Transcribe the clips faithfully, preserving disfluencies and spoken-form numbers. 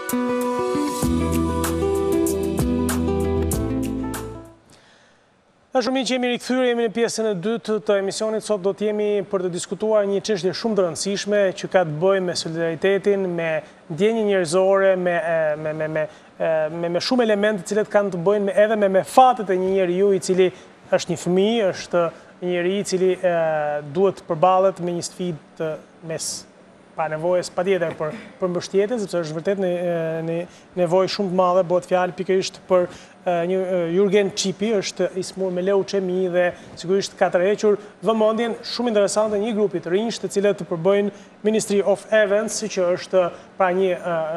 Në shumë që jemi rikëthyrë, jemi në pjesën e dytë të emisionit, sot do t'jemi për të diskutuar një çështje shumë të rëndësishme që ka të bëjë me solidaritetin, me ndjenjë njerëzore, me, me, me, me, me, me shumë elemente cilët kanë të bëjnë me, edhe me, me fatet e një njeriu i cili është një fëmijë, është një njeri i cili e, duhet të përballet me një sfidë mes pa nevojës pa tjetër për, për mbështetje, sepse është vërtet në, në nevojë shumë të madhe, bëhet fjalë pikërisht për një Jurgen Çipi, është i smur me leuqemi dhe sigurisht ka tërhequr vëmendjen shumë interesante një grupi të rinj të cilët të përbëjnë Ministry of Events, që është pra një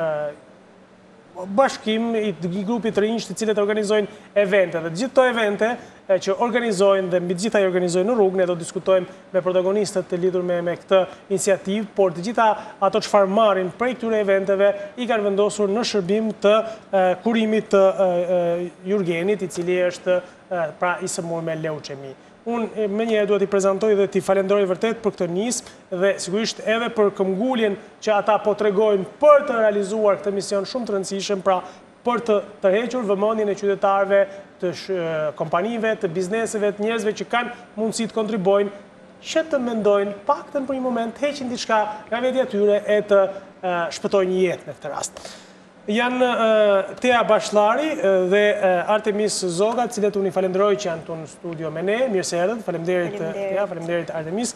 bashkim i grupit të rinj të cilët organizojnë evente. Dhe gjithë këto evente që organizojnë dhe mbi të gjitha i organizojnë në rrugë, ne do diskutojmë me protagonistët të lidhur me, me këtë iniciativë, por të gjitha ato çfarë marrin prej këtyre eventeve i kanë vendosur në shërbim të uh, kurimit të uh, Jurgenit, i cili është uh, pra i smur me leuqemi. Unë me një duhet i prezantoj dhe t'i falenderoj vërtet për këtë nismë dhe sigurisht edhe për këmbguljen që ata po tregojnë për të realizuar këtë mision shumë të rëndësishëm, pra për të tërhequr vëmendjen e qytetarëve, të kompanive, të bizneseve, të njerëzve që kanë mundësi të kontribojnë, që të mendojnë paktën për një moment, të heqin diçka nga vetja e tyre e të shpëtojnë një jetë në këtë rast. Janë Tea Bashlari dhe Artemis Zoga, cilët unë i falenderoj që janë të në studio me ne. Mirë se erdhët, faleminderit Tea, faleminderit Artemis.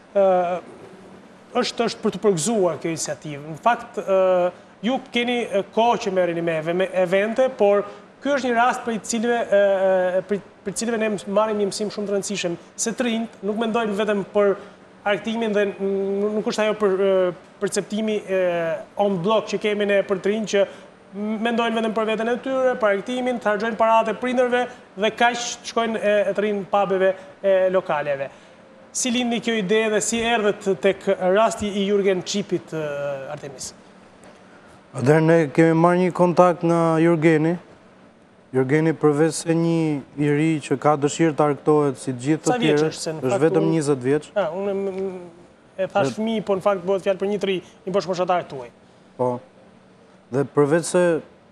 është është për të përgëzuar kjo iniciativë. Në fakt, ju keni kohë që merreni me evente, por ky është një rast për i cilëve, për cilëve ne marrim një mësim shumë të rëndësishëm, se të rinjt nuk mendojnë vetëm për arktimin dhe nuk është ajo për perceptimi on block që kemi ne për të rinj që mendojnë vetëm për veten e tyre, për arktimin, të harxojnë paratë e prindërve dhe kaq shkojnë e të rinj pubeve e lokaleve. Si lindi kjo ide dhe si erdhët tek rasti i Jurgen Çipit, Artemis? Atëherë ne kemi marrë një kontakt nga Jurgeni. Jurgeni përveç se një i ri që ka dëshirë të argëtohet si gjithë të tjerë, është vetëm njëzet vjeç. Unë e thash fëmijë, po në fakt bëhet fjalë për një tri, një poshmoshatar tuaj. Po. Dhe përveç se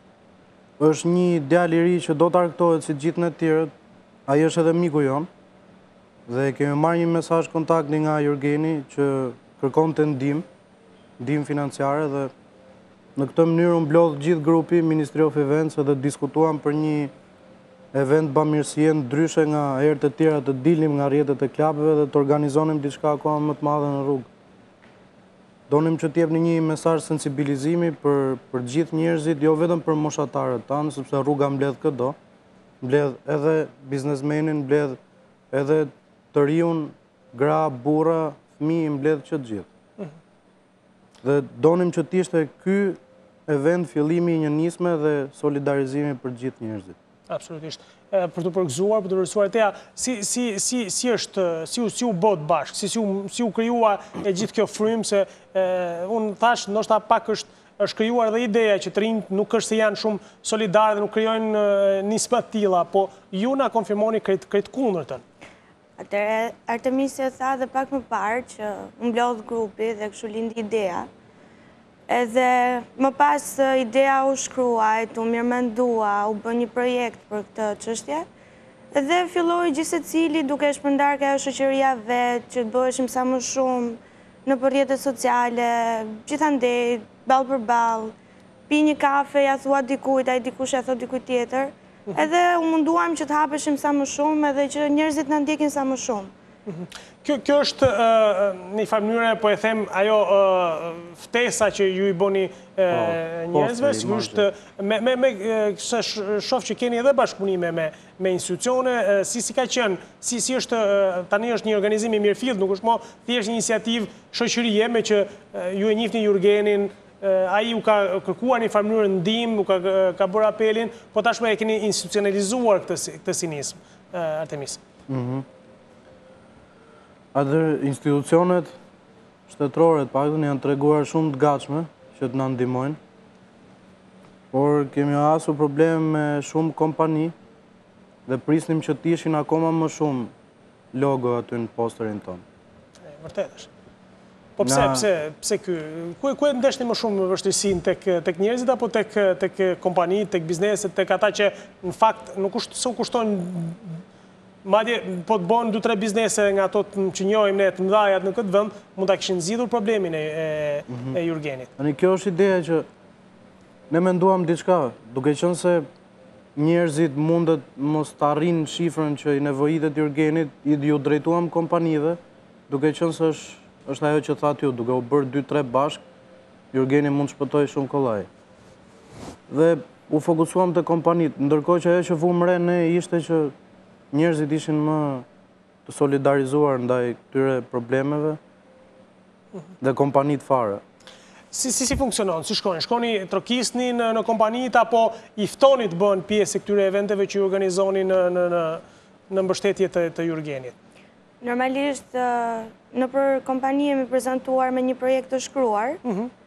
është një djalë i ri që do të argëtohet si gjithë në të tjerët, ai është edhe miku jon. Dhe kemi marrë një mesazh kontakti nga Jurgeni që kërkonte ndihmë, ndihmë financiare dhe në këtë mënyrë unë mblodh gjithë grupi Ministry of Events dhe diskutuam për një event bamirësie ndryshe nga herët e tjera, të dilim nga rrjetet e klubeve dhe të organizonim diçka akoma më të madhe në rrugë. Donim që t'jepni një mesazh sensibilizimi për për gjithë njerëzit, jo vetëm për moshatarët tanë, sepse rruga mbledh këdo, mbledh edhe biznesmenin, mbledh edhe të riun, gra, burra, fëmijë, mbledh që të gjithë. Dhe donim që t'ishte ky event fillimi i një nisme dhe solidarizimi për gjithë njerëzit. Absolutisht. Për të përgëzuar, për të rësuar Tea, si, si, si, si është, si u, si u bot bashkë, si, si, u, si u kryua e gjithë kjo frymë, se e, unë thash, ndoshta pak është, është kryuar dhe ideja që të rinjt nuk është se janë shumë solidarë dhe nuk kryojnë nisme të tilla, po ju na konfirmoni krejt, krejt kundërtën. Atëherë, Artemis e tha dhe pak më parë që mbledh grupi dhe kështu lindi ideja. Edhe më pas ideja u shkruajt, u mirëmendua, u bë një projekt për këtë çështje. Edhe filloi gjithsecili duke shpërndar ka shoqëria vet, që të bëheshim sa më shumë në rrjetet sociale, gjithandej ball për ball, pi një kafe, ja thua dikujt, ai dikush ja thot dikujt tjetër. Edhe u munduam që të hapeshim sa më shumë edhe që njerëzit na ndjekin sa më shumë. Kjo, kjo është në një farë mënyrë, po e them, ajo ftesa që ju i bëni njerëzve, sigurisht me, me, me shoh që keni edhe bashkëpunime me, me institucione, si, si ka qenë, si, si është, tani është një organizim i mirëfillt, nuk është mo thjesht një iniciativë shoqërie, me që ju e njihni Jurgenin, ai u ka kërkuar një farë mënyrë ndihmë, u ka, ka bërë apelin, po tashmë e keni institucionalizuar këtë, këtë sinism, Artemis. Mhm. Atër institucionet shtetërore të paktën janë treguar shumë të gatshme që të na ndihmojnë, por kemi hasur problem me shumë kompani dhe prisnim që të ishin akoma më shumë logo aty në posterin tonë. Vërtet është. Po pse, pse, pse ky? Ku ku e ndeshni më shumë vështirësinë tek tek njerëzit apo tek tek kompanitë, tek bizneset, tek ata që në fakt nuk kusht, se u kushtojnë madje po të bën dy tre biznese nga ato që njohim ne të mëdhajat në këtë vend, mund ta kishin zgjidhur problemin e e, e Jurgenit. Tani kjo është ideja që ne menduam diçka, duke qenë se njerëzit mundet mos të arrin shifrën që i nevojitet Jurgenit, i ju drejtuam kompanive, duke qenë se është, është ajo që thatë ju, duke u bërë dy tre bashk, Jurgeni mund shpëtoj shumë kollaj. Dhe u fokusuam të kompanit, ndërkohë që ajo që vum re ne ishte që njerëzit ishin më të solidarizuar ndaj këtyre problemeve dhe kompanit fare. Si, si, si funksionon? Si shkoni? Shkoni trokisni në, në kompanit apo i ftoni të bën pjesë e këtyre eventeve që ju organizoni në, në, në, në mbështetje të, të Jurgenit? Normalisht, në për kompani jemi prezentuar me një projekt të shkruar.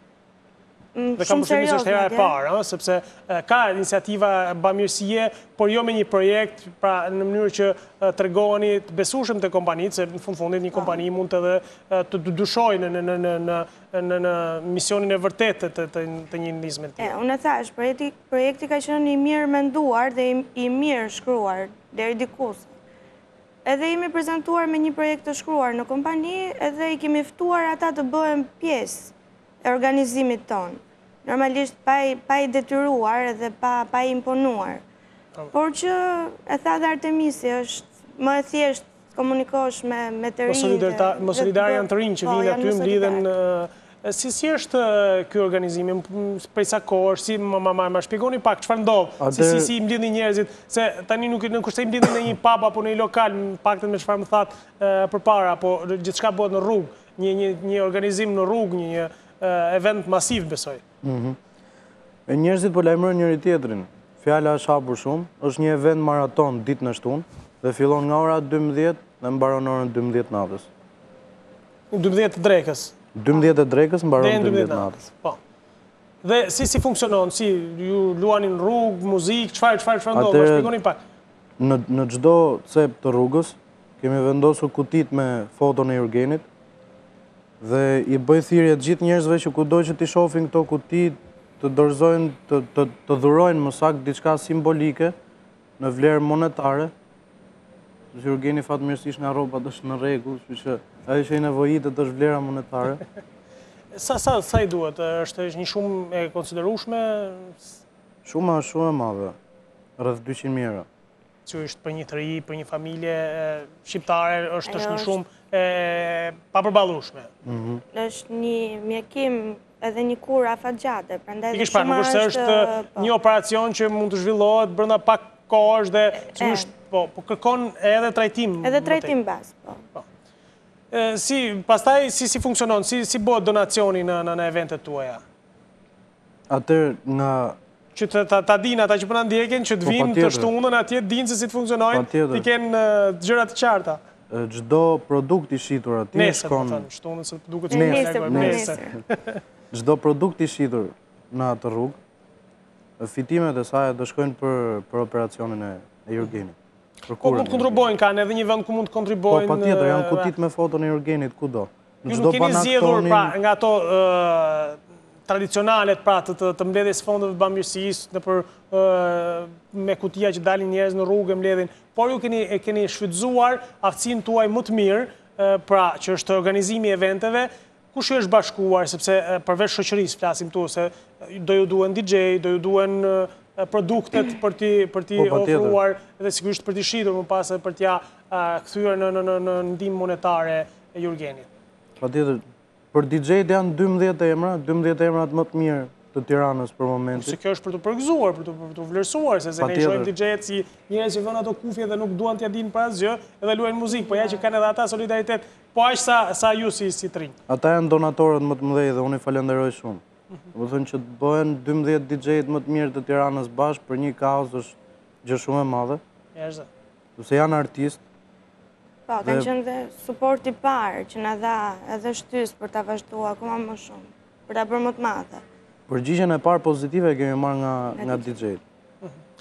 Dhe kam përshtypjen se është hera e parë, sepse ka iniciativa bamirësie, por jo me një projekt, pra në mënyrë që tregoni të besueshëm te kompanitë, se në fund fundit një kompani mund edhe të dyshojë në në në në në në misionin e vërtetë të të, të një ndizme të tillë. Unë thash, projekti projekti ka qenë i mirë menduar dhe i, i mirë shkruar deri dikus. Edhe jemi prezentuar me një projekt të shkruar në kompani, edhe i kemi ftuar ata të bëhen pjesë e organizimit tonë. Normalisht pa i, pa i detyruar edhe pa, pa i imponuar. Por që e tha dhe Artemisi, është më e thjesht komunikosh me, me të rinjë. Më solidar janë të rinjë që vinë aty, më lidhen. Si, si është ky organizimi, prej sa kohë, si më, më, më, më shpjegoni pak çfarë ndodh, si, si, si më lidhin njerëzit, se tani nuk, nuk është se më lidhin në një pub apo në një lokal, paktën me çfarë më thatë përpara, apo gjithçka bëhet në rrugë, një, një, një organizim në rrugë, një event masiv, besoj. E njerëzit po lajmërojnë njëri tjetrin. Fjala është hapur shumë, është një event maraton ditë në shtunë dhe fillon nga ora dymbëdhjetë dhe mbaron orën dymbëdhjetë natës. dymbëdhjetë drekës. dymbëdhjetë drekës mbaron dymbëdhjetë natës. Po. Dhe si si funksionon? Si ju luani në rrugë, muzikë, çfarë çfarë çfarë ndodh? Ma shpjegoni pak. Në në çdo cep të rrugës kemi vendosur kutit me foton e Jurgenit dhe i bëj thirrje të gjithë njerëzve që kudo që t'i shohin këto kuti të dorëzojnë, të, të, të dhurojnë më saktë diçka simbolike në vlerë monetare. Jurgeni fatmirësisht nga rrobat është në rregull, kështu që ajo që i nevojitet është vlera monetare. Sa sa sa i duhet? Është një shumë e konsiderueshme? Shuma është shumë e madhe, rreth dyqind mijë euro. Që është për një të ri, për një familje shqiptare, është është një shumë e papërballueshme. Mm-hmm. Është një mjekim edhe një kur afatgjate. I kish parë, nuk është se është një operacion që mund të zhvillohet brenda pak kohësh dhe sigurisht po, po kërkon edhe trajtim. Edhe trajtim bas, po. po. E, si, pastaj si si funksionon, si si bëhet donacioni në në, në eventet tuaja? Atëherë nga që të ta, ta dinë ata që po na ndjekin, që të vinë të shtunën atje, dinë se si të funksionojnë, të kenë gjëra të qarta. Çdo produkt i shitur atje nesër, shkon nesër, shtunën se duket se nesër, nesër. Çdo produkt i shitur në atë rrugë, fitimet e saj do shkojnë për për operacionin e, e Jurgenit. Po mund të kontribuojnë, kanë edhe një vend ku mund të kontribuojnë. Po patjetër, janë kutit me foton e Jurgenit kudo. Ju nuk keni zgjedhur pra nga ato tradicionalet pra të, të, të mbledhjes fondeve të bamirësisë në për me kutia që dalin njerëz në rrugë mbledhin, por ju keni e keni shfrytzuar aftësinë tuaj më të mirë, pra që është organizimi i eventeve, kush ju është bashkuar, sepse përveç shoqërisë flasim tu se do ju duhen D J, do ju duhen produktet për ti për ti ofruar dhe sigurisht për të shitur më pas për t'ia kthyer në në në, në ndihmë monetare e Jurgenit. Patjetër. Për D J-t janë dymbëdhjetë emra, dymbëdhjetë emrat më të mirë të Tiranës për momentin. Se kjo është për të përgëzuar, për të, për të vlerësuar, se se ne shohim D J-t si njerëz që vënë ato kufje dhe nuk duan t'ia dinë për asgjë, edhe luajnë muzikë, po ja që kanë edhe ata solidaritet, po aq sa sa ju si si të rinj. Ata janë donatorët më të mëdhenj dhe unë i falenderoj shumë. Do të thënë që të bëhen dymbëdhjetë D J-t më të mirë të Tiranës bashkë për një kauzë është gjë shumë e madhe. Është. Sepse janë artistë. Po, kanë qenë dhe suport i parë që na dha edhe shtys për ta vazhduar akoma më shumë, për ta bërë më të madhe. Përgjigjen e parë pozitive kemi marrë nga nga D J-t.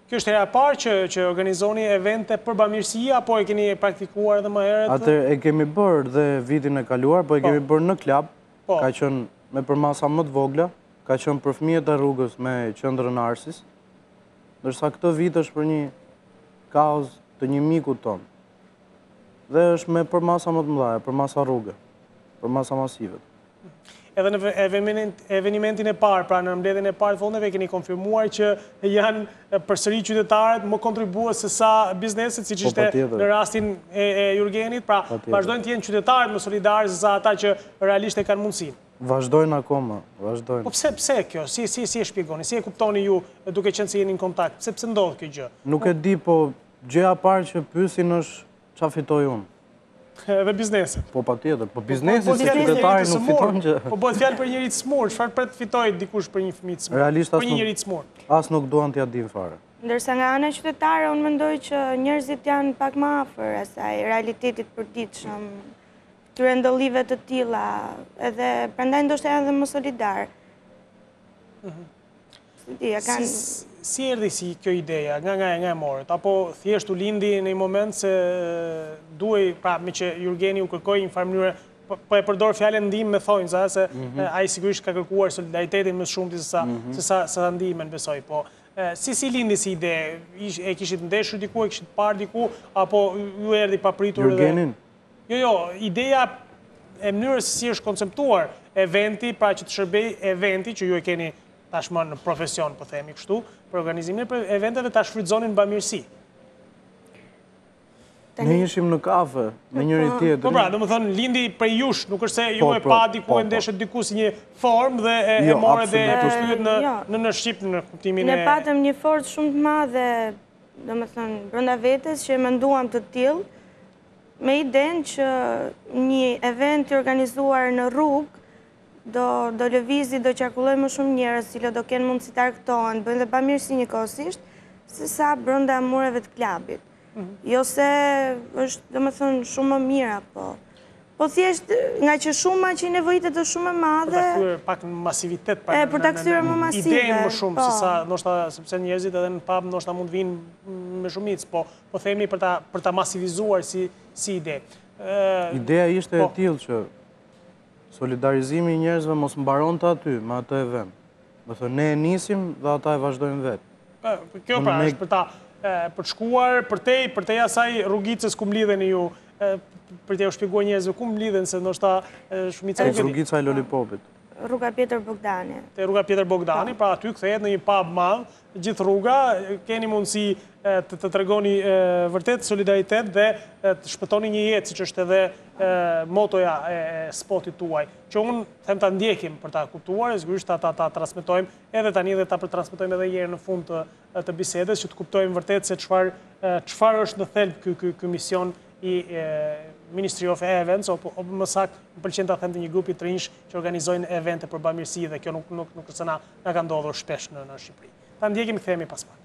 Kjo është hera parë që, që organizoni evente për bamirësi, apo e keni praktikuar edhe më herët? Atër e kemi bërë dhe vitin e kaluar, po e kemi bërë në klab, Po. ka qënë me përmasa më të vogla, ka qënë për fëmijët e rrugës me qëndrën Arsis, ndërsa këtë vit është për një kauz të një miku tonë. Dhe është me përmasa më të mëdhaja, përmasa rrugë, përmasa masive. Edhe në evenimentin e parë, pra në mbledhjen e parë të fondeve, keni konfirmuar që janë përsëri qytetarët më kontribues se sa bizneset, siç ishte në rastin e Jurgenit, pra vazhdojnë të jenë qytetarët më solidarë se sa ata që realisht e kanë mundësinë. Vazhdojnë akoma, vazhdojnë. Po pse pse kjo? Si si si e shpjegoni? Si e kuptoni ju duke qenë se jeni në kontakt? Pse pse ndodh kjo gjë? Nuk e di, po gjëja parë që pyesin është çfarë fitoj unë. Edhe bizneset. Po patjetër, po biznesi si qytetari nuk fiton që. Po bëhet fjalë për njëri të smur, çfarë pret fitoj dikush për një fëmijë të smur? Realisht për një njeri të smur. As nuk duan t'ia din fare. Ndërsa nga ana qytetare unë mendoj që njerëzit janë pak më afër asaj realitetit përditshëm, këtyre ndollive të tilla, edhe prandaj ndoshta janë edhe më solidar. Si erdhi si kjo ideja, nga nga nga e morët, apo thjesht u lindi në një moment se duhej, pra me që Jurgeni u kërkoi një farë mënyrë, po e përdor fjalën ndihmë me thonjza, se ai sigurisht ka kërkuar solidaritetin më shumë se sa se sa sa ndihmën, besoj, po si si lindi si ide, e kishit ndeshur diku, e kishit parë diku, apo ju erdhi papritur edhe? Jurgenin? Jo, jo, ideja e mënyrës si është konceptuar eventi, pra që të shërbej eventi që ju e keni tashmë në profesion, po themi kështu, për organizimin e eventeve ta shfrytëzonin bamirësi. Ne ishim në kafe, me njëri tjetër. Po pra, do më thënë, lindi prej jush, nuk është se ju e pa diku e ndeshet diku si një formë dhe e more dhe e përshtyhet në Shqip në kuptimin e... Ne patëm një forcë shumë të madhe, do më thënë, brenda vetes, që e menduam të tillë, me idenë që një event i organizuar në rrugë do lëvizi, do qarkulloj më shumë njerëz, cilët do kenë mundësi të argëtohen, bëjnë dhe bamirësi njëkohësisht, se sa brenda mureve të klabit. Jo se është, do më thënë, shumë më mira, po. Po thjesht, nga që shumë që i nevojitet është shumë e madhe... Për ta kthyer pak në masivitet, për ta kthyer më masive. Idenë më shumë, se sa, ndoshta, sepse njerëzit edhe në pub, ndoshta mund të vinë me shumicë, po, po themi për ta masivizuar si ide. Ideja ishte e tillë që solidarizimi i njerëzve mos mbaron të aty, me atë event. Më thënë, ne e nisim dhe ata e vazhdojnë vetë. Kjo pra, është për ta për të shkuar, për tej, për tej asaj rrugicës ku mlidhen ju, për te u shpjeguar njerëzve ku mlidhen, se ndoshta shumica nuk e di. Rrugica e Lollipopit. Rruga Pjetër Bogdani. Te rruga Pjetër Bogdani, pra aty kthehet në një pub madh, gjithë rruga, keni mundësi të tregoni vërtet solidaritet dhe të shpëtoni një jetë, siç është edhe motoja e spotit tuaj, që unë them ta ndjekim për ta kuptuar, sigurisht ta ta transmetojmë edhe tani dhe ta transmetojmë edhe një herë në fund të të bisedës, që të kuptojmë vërtet se çfarë çfarë është në thelb ky ky mision i Ministry of Events, o më saktë, më pëlqen ta them të një grupi të rinj që organizojnë evente për bamirësi, dhe kjo nuk nuk nuk është na na ka ndodhur shpesh në në Shqipëri. Ta ndjekim, kthehemi pas pak.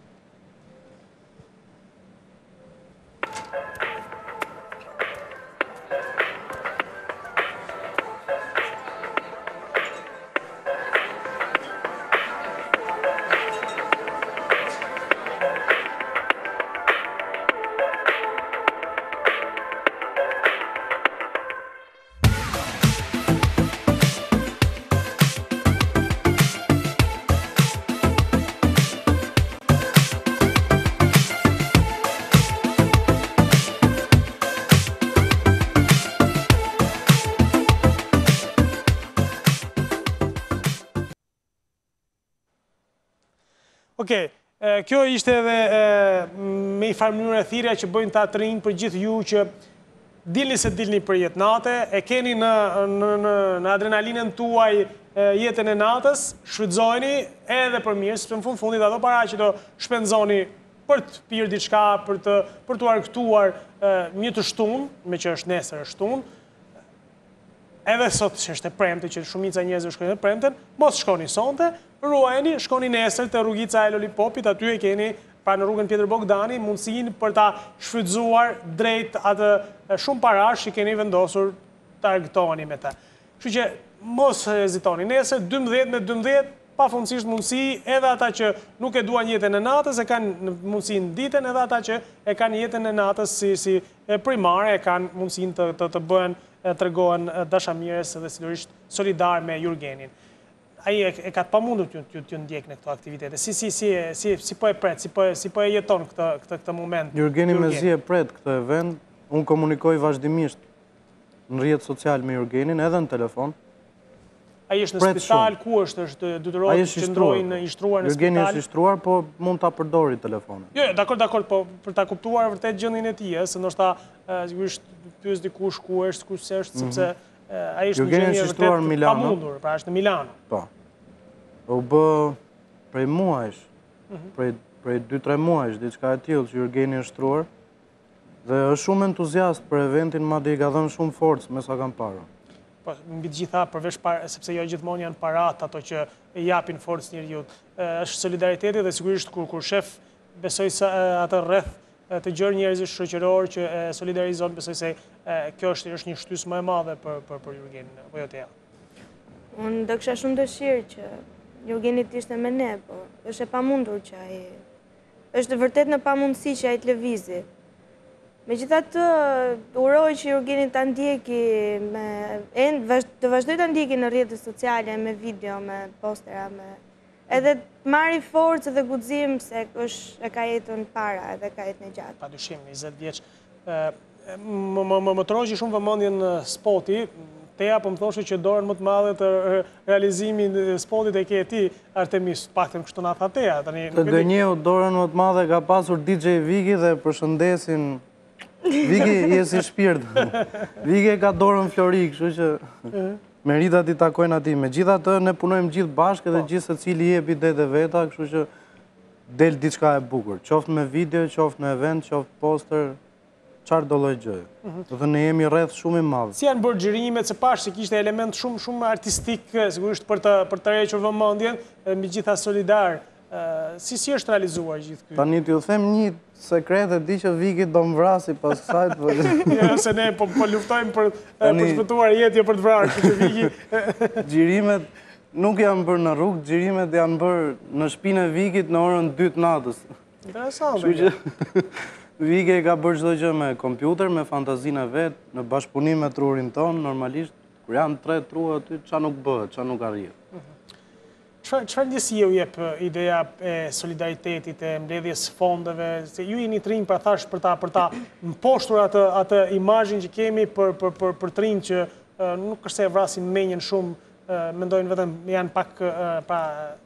Okej, kjo ishte edhe me i farë mënyrë e thirrja që bëjnë ta të rinj për gjithë ju që dilni se dilni për jetë nate, e keni në adrenalinën tuaj jetën e natës, shfrytëzojeni edhe për mirë, sepse në fund fundit ato para që do shpenzoni për të pirë diçka, për të për të argëtuar një të shtunë, me që është nesër është shtunë, edhe sot që është e premte, që shumica e njerëzve shkojnë e premten, mos shkoni sonte, ruajeni, shkoni nesër te rrugica e Lollipopit, aty e keni pra në rrugën Pjetër Bogdani mundësinë për ta shfrytzuar drejt atë shumë parash që keni vendosur të argëtoheni me ta. Kështu që mos hezitoni, nesër dymbëdhjetë me dymbëdhjetë pa fundësisht mundësi edhe ata që nuk e duan jetën e natës e kanë mundësin ditën, edhe ata që e kanë jetën e natës si, si primare e kanë mundësin të, të, të bëhen, të regohen dashamirës dhe sigurisht solidar me Jurgenin. Ai e, e ka të pamundur t'ju ndjek në këto aktivitete. Si, si, si, si, si po e pret, si po, si po e jeton këtë, këtë, këtë moment? Jurgeni me zi e pret këtë event, unë komunikoj vazhdimisht në rrjetë social me Jurgenin, edhe në telefon. Ai është në spital, ku është, është dytëror që ndrojnë ishtruar në spital? Jurgeni është ishtruar, po mund ta përdori telefonin. Jo, dakor, dakor, po për ta kuptuar vërtet gjendjen e tij, se ndoshta sigurisht pyes dikush ku është, ku s'është, sepse ai është në gjendje vërtet pamundur, pra është në Milano. Po. U bë prej muajsh, prej prej dy tre muajsh, diçka e tillë që Jurgeni është shtruar dhe është shumë entuziast për eventin, madje i ka dhënë shumë forcë me sa kam parë. Po, mbi të gjitha, përveç sepse jo gjithmonë janë parat ato që japin forcë njeriut. Është solidariteti dhe sigurisht kur kur shef besoj se atë rreth të gjerë njerëzish shoqëror që solidarizon, besoj se kjo është është një shtysë më e madhe për për për Jurgenin, apo jo Tea? Unë do kisha shumë dëshirë që Jurgeni të ishte me ne, po është e pamundur që ai është vërtet në pamundësi që ai të lëvizi. Megjithatë, uroj që Jurgeni ta ndjeki me të vazhdoj ta ndjeki në rrjetet sociale me video, me postera, me edhe marri forcë dhe guxim se është e ka jetën para edhe ka jetën e gjatë. Padyshim, njëzet vjeç. Më më troqi shumë vëmendjen në spoti. Teja po më thoshe që dorën më të madhe të realizimin spotit e ke e ti, Artemis, paktën kështu na tha Teja. Të gënjeu dorën më të madhe ka pasur D J Viki dhe përshëndesin Viki je si shpirt. Viki ka dorën flori, kështu që meritat i takojnë atij. Megjithatë ne punojmë gjithë bashkë dhe gjithë secili jep idetë e veta, kështu që del diçka e bukur. Qoftë me video, qoftë në event, qoftë poster, çfarë do lloj gjëje. Do të ne jemi rreth shumë i madh. Si janë bërë xhirimet, se pash se kishte element shumë shumë artistik, sigurisht për të për të rrequr vëmendjen, mbi gjitha solidar. Si si është realizuar gjithë ky? Tani t'ju them një sekret, e di që Viki do më vrasi pas kësaj. Jo, se ne po po luftojmë për për shpëtuar jetë, jo për të vrarë, që Viki. Xhirimet nuk janë bërë në rrugë, xhirimet janë bërë në shtëpinë e Vikit në orën dy të natës. Interesante. Viki ka bërë çdo gjë me kompjuter, me fantazinë e vet, në bashkëpunim me trurin ton, normalisht kur janë tre trua aty, ç'a nuk bëhet, ç'a nuk arrihet. Çfarë ndjesie u jep ideja e solidaritetit, e mbledhjes fondeve, se ju jeni trinj, pra thash për ta për ta mposhtur atë atë imazhin që kemi për për për për trinj që nuk është se vrasin menjen shumë, mendojnë vetëm janë pak pra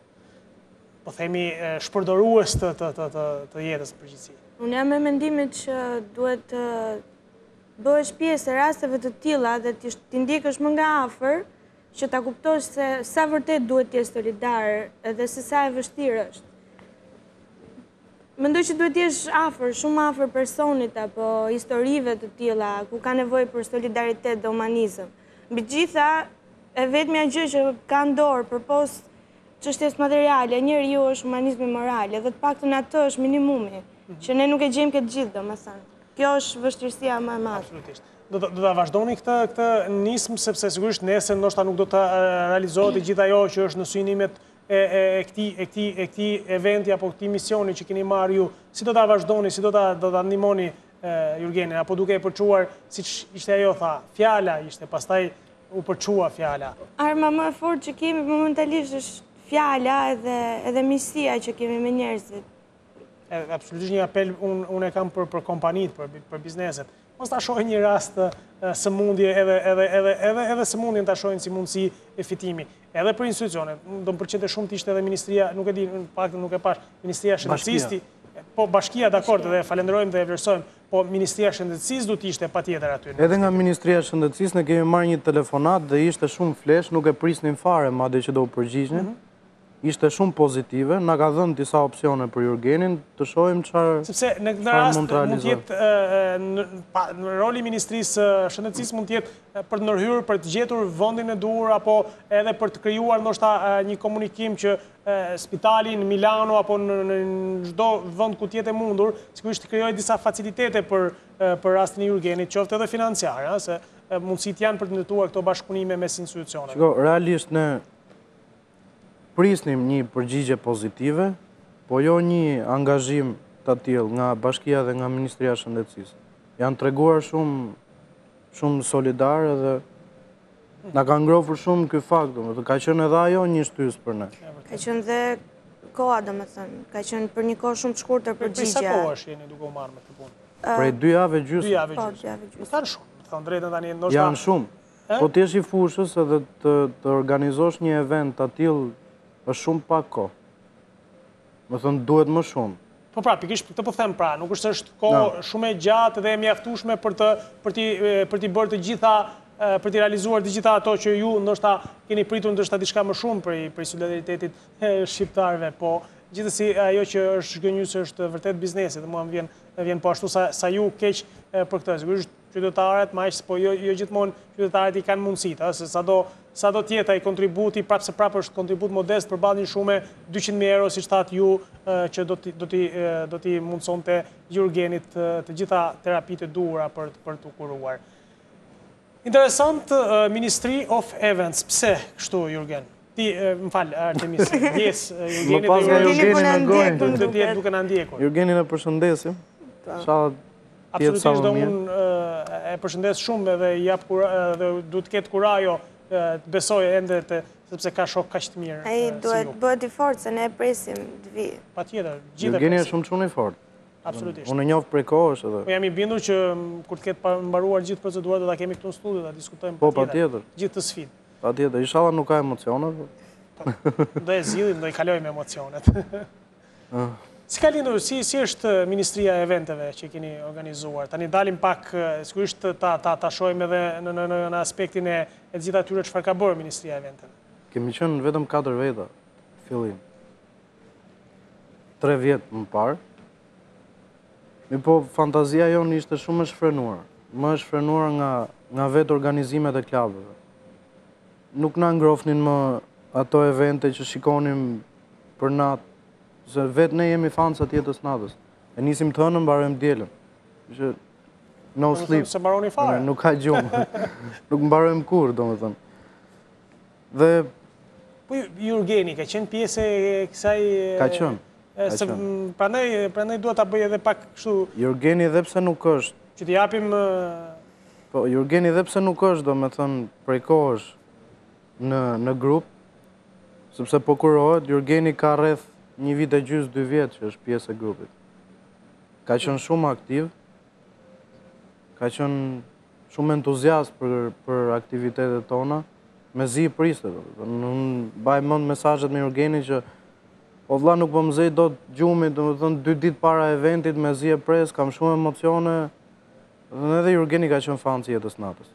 po themi shpërdorues të të të të jetës në përgjithësi. Unë jam me mendimin që duhet të bëhesh pjesë e rasteve të tilla dhe të ndjekësh më nga afër, që ta kuptosh se sa vërtet duhet të jesh solidar edhe se sa e vështirë është. Mendoj që duhet të jesh afër, shumë afër personit apo historive të tilla ku ka nevojë për solidaritet dhe humanizëm. Mbi gjitha, e vetmja gjë që ka në dorë përpos çështjes materiale, njeriu është humanizmi moral, edhe të paktën atë është minimumi, që ne nuk e gjejmë këtë gjithë, domethënë. Kjo është vështirësia më e madhe. Absolutisht. Do ta vazhdoni këtë këtë nismë, sepse sigurisht nesër ndoshta nuk do të realizohet gjithë ajo që është në synimet e këtij e këtij e këtij eventi apo këtij misioni që keni marrë ju. Si do ta vazhdoni, si do ta do ta ndihmoni Jurgenin, apo duke e përçuar siç ishte ajo tha, fjala ishte, pastaj u përçua fjala. Arma më e fortë që kemi momentalisht është fjala edhe edhe miqësia që kemi me njerëzit. Absolutisht një apel unë e kam për për kompanitë, për për bizneset. Mos ta shohin një rast sëmundje edhe edhe edhe edhe edhe sëmundjen ta shohin si mundësi e fitimi. Edhe për institucionet, do më pëlqente shumë të ishte edhe ministria, nuk e di, në paktën nuk e pash, ministria e shëndetësisë, po bashkia dakord dhe falenderojmë dhe e vlerësojmë, po ministria e shëndetësisë do të ishte patjetër aty. Edhe nga ministria e shëndetësisë ne kemi marrë një telefonat dhe ishte shumë flesh, nuk e prisnin fare madje që do u përgjigjen. Ishte shumë pozitive, na ka dhënë disa opsione për Jurgenin, të shohim çfarë sepse në këtë rast mund të jetë në roli i Ministrisë së Shëndetësisë mund të jetë për të ndërhyrë, për të gjetur vendin e duhur apo edhe për të krijuar ndoshta një komunikim që spitali në Milano apo në çdo vend ku të jetë mundur, sigurisht të krijojë disa facilitete për për rastin e Jurgenit, qoftë edhe financiare, se mundësitë janë për të ndërtuar këto bashkëpunime mes institucioneve. Shiko, realisht ne prisnim një përgjigje pozitive, po jo një angazhim të tillë nga bashkia dhe nga Ministria e Shëndetësisë. Janë treguar shumë shumë solidarë dhe na ka ngrohur shumë ky fakt, domethënë ka qenë edhe ajo një shtys për ne. Ka qenë dhe koha, domethënë, ka qenë për një kohë shumë të shkurtër përgjigja. Për sa kohë është jeni duke u marrë me këtë punë? Prej dy javë gjysmë. Dy javë Po, gjysmë. dy javë gjysmë. Kanë shumë. Të thonë drejtën tani ndoshta. Janë shumë. Po ti je i fushës edhe të, të organizosh një event të tillë është shumë pak kohë. Më thënë duhet më shumë. Po pra, pikërisht këtë po them pra, nuk është është kohë shumë e gjatë dhe e mjaftueshme për të për ti për ti bërë të gjitha për të realizuar të gjitha ato që ju ndoshta keni pritur ndoshta diçka më shumë për për solidaritetit shqiptarëve, po gjithsesi ajo që është zgënjyse është vërtet biznesi dhe mua më vjen më vjen po ashtu sa sa ju keq për këtë. Sigurisht qytetarët, më po jo jo gjithmonë qytetarët i kanë mundësitë, se sado sado tjetë ai kontributi, prapë se prapë është kontribut modest përballë një shume dyqind mijë euro siç thatë ju që do t'i do t'i do t'i mundsonte Jurgenit të gjitha terapitë e duhura për për të kuruar. Interesant, Ministry of Events. Pse kështu, Jurgen? Ti, më fal, Artemis, yes, Jurgeni Më pas nga Jurgeni në gojë. do të jetë duke na ndjekur. Jurgenin e përshëndesim. Inshallah tjetë sa Absolutisht, më do mirë. unë e përshëndes shumë dhe i jap dhe du të ketë kurajo të besoj ende të sepse ka shok kaq të mirë. Ai duhet bëhet i fortë se ne e presim të vi. Patjetër, gjithë. Jurgeni është shumë çuni i fortë. Absolutisht. Unë e njoh prej kohësh edhe. Po jam i bindur që kur të ketë mbaruar gjithë procedurat do ta kemi këtu në studio ta diskutojmë Po patjetër. gjithë të sfidë. Patjetër, inshallah nuk ka emocione. Do e zgjidhim, do i kalojmë emocionet. Si ka lindur, si, si është Ministria e Eventeve që keni organizuar? Tani dalim pak, sigurisht ta, ta, ta shohim edhe në, në, në, në aspektin e, e gjitha atyre çfarë ka bërë Ministria e Eventeve. Kemi qenë vetëm katër veta, fillim. Tre vjetë më parë. Mi po, fantazia jonë ishte shumë e shfrenuar. Më e shfrenuar nga, nga vetë organizimet e klubeve. Nuk na ngrofnin më ato evente që shikonim për natë, se vetë ne jemi fansat jetës natës. E nisim të hënën, mbarojmë dielën. Që no sleep. Se mbaroni fare. Nuk ka gjumë. Nuk mbarojmë kur, domethënë. Dhe Po Jurgeni ka qenë pjesë e kësaj ka qenë. Se prandaj prandaj dua ta bëj edhe pak kështu. Jurgeni edhe pse nuk është. Që t'i japim Po Jurgeni edhe pse nuk është, domethënë prej kohësh në në grup, sepse po kurohet, Jurgeni ka rreth një vit e gjysmë, dy vjet që është pjesë e grupit. Ka qenë shumë aktiv, ka qenë shumë entuziast për, për aktivitetet tona, me zi i priste. Unë baj mend mesazhet me Jurgenin që o vlla nuk po më zej dot gjumi, domethënë dy ditë para eventit me zi e pres, kam shumë emocione. Dhe edhe Jurgeni ka qenë fan i jetës natës.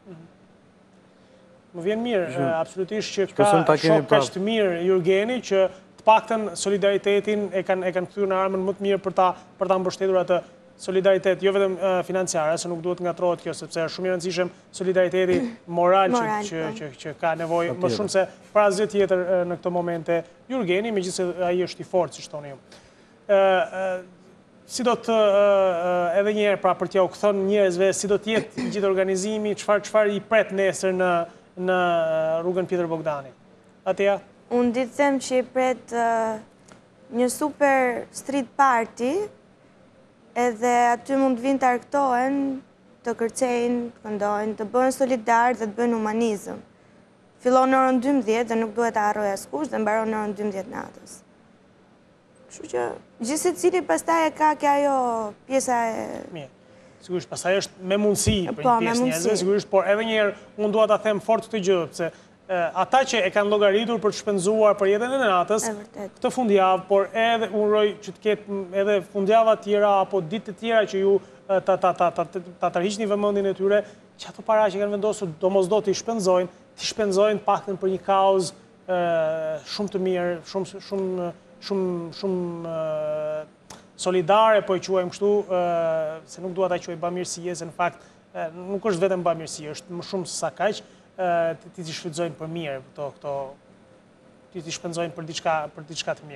Më vjen mirë, absolutisht që Shpresojmë ta ka kemi shok kaq të mirë Jurgeni që të paktën solidaritetin e kanë e kanë kthyer në armën më të mirë për ta për ta mbështetur atë solidaritet, jo vetëm uh, financiare, se nuk duhet ngatrohet kjo, sepse është shumë i rëndësishëm solidariteti moral, Moral, që, që, po. që, që ka nevojë më shumë se para asgjë tjetër uh, në këto momente. Jurgeni, megjithëse ai është i fortë, siç thoni ju. Uh, uh, si do të uh, uh, edhe një herë pra për t'ja u kthënë njerëzve, si do të jetë gjithë organizimi, çfarë çfarë i pret nesër në në rrugën Pjetër Bogdani. Ateja? Unë ditë them që i pret uh, një super street party, edhe aty mund të vinë të arktohen, të kërcejnë, të këndojnë, të bëhen solidarë dhe të bëhen humanizëm. Fillon në orën dymbëdhjetë dhe nuk duhet të harroj askush dhe mbaron në orën dymbëdhjetë natës. Kështu që gjithë secili pastaj e ka kjo ajo pjesa e... Mirë. Sigurisht, pastaj është me mundësi për Po, një me pjesë mundësi. njerëzve, sigurisht, por edhe një herë unë dua ta them fort këtë gjë, pse ata që e kanë llogaritur për të shpenzuar për jetën e natës, E vërtet. këtë fundjavë, por edhe uroj që të ketë edhe fundjava tjera apo ditë të tjera që ju ta ta ta ta ta, ta tërhiqni vëmendjen e tyre, që ato para që kanë vendosur domosdoshmë të shpenzojnë, të shpenzojnë paktën për një kauzë shumë të mirë, shumë shumë shumë shumë solidare, po e quajmë kështu, se nuk dua ta quaj bamirësie, se në fakt nuk është vetëm bamirësi, është më shumë se sa kaq, ti t'i shfrytëzojnë për mirë, këto këto ti t'i shpenzojnë për diçka për diçka të mirë.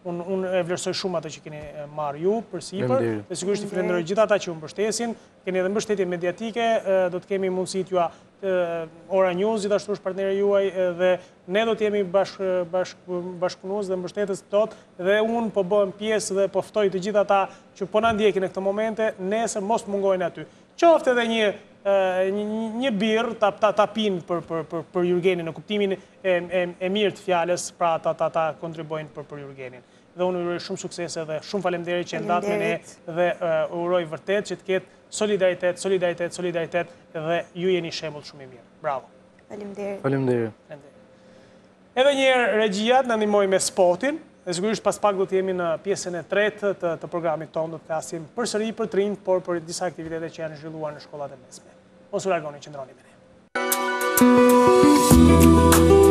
Unë e vlerësoj shumë atë që keni marrë ju për sipër, Faleminderit. dhe sigurisht i falenderoj gjithë ata që ju mbështesin, keni edhe mbështetje mediatike, do të kemi mundësi t'ju Ora News, gjithashtu është partneri juaj dhe ne do t'jemi bashkëpunues dhe mbështetës tot dhe unë po bëhem pjesë dhe po ftoj të gjithë ata që po na ndjekin në këto momente, nesër mos mungojnë aty. Qoftë edhe një një birë ta pinë për Jurgenin në kuptimin e mirë të fjalës, pra ta kontribojnë për Jurgenin. Dhe unë uroj shumë suksese dhe shumë faleminderit që ndat me ne dhe uroj vërtet që të ketë solidaritet, solidaritet, solidaritet dhe ju jeni shembull shumë i mirë. Bravo. Faleminderit. Faleminderit. Edhe një herë regjia na ndihmoi me spotin. Dhe sigurisht pas pak do të jemi në pjesën e tretë të, të programit tonë, do të flasim përsëri për trinj, por për disa aktivitete që janë zhvilluar në shkollat e mesme. Mos u largoni, qëndroni me ne.